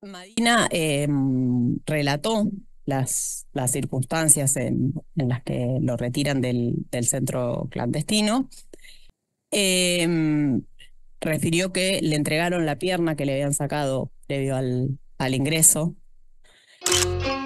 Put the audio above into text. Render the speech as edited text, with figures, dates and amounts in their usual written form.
Madina relató las circunstancias en las que lo retiran del centro clandestino. Eh, Refirió que le entregaron la pierna que le habían sacado previo al ingreso